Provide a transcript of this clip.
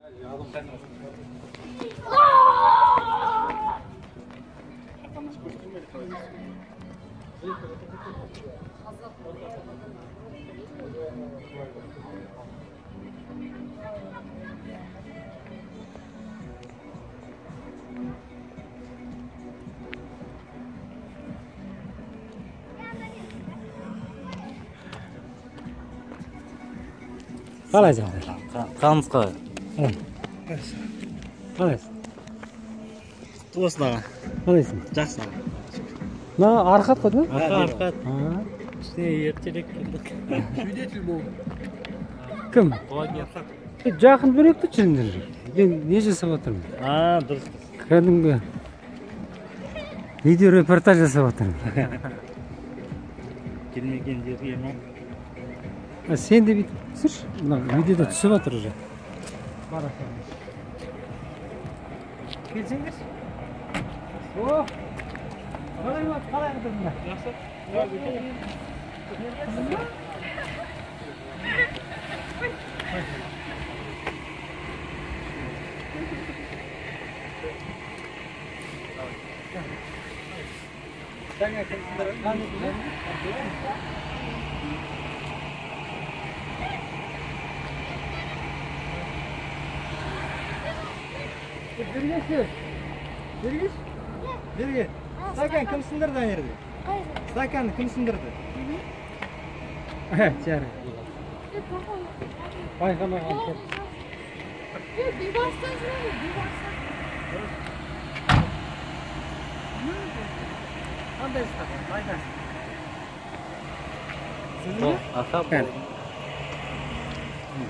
Қалайсың? Қалыңыз қалай? Қалайсың? Туысына. Қалайсың? Жақсы. Мына арқат қой, да? Арқат. Ішіне ертерек келдік. Свидетель болды. Кім? Блогер. Жақын бөректі жүріңдер. Мен не жасап отырмын? Дұрыс. Кәдімгі видео репортаж жасап отырмын. Келмеген жерге ме? Сен де бүйтіп түсірші. Мына видеода түсіп жатыр уже. Келсеңдерші. О! Қалай болады, қалай қыдырмында? Жақсы. Берге. Стакан кім сындырды ана жерде? Стаканды кім сындырды? Жары. Байқамаған кеп. Бейбастан жүреді, бейбастан. Қандай стакан? Байда. Аха болды.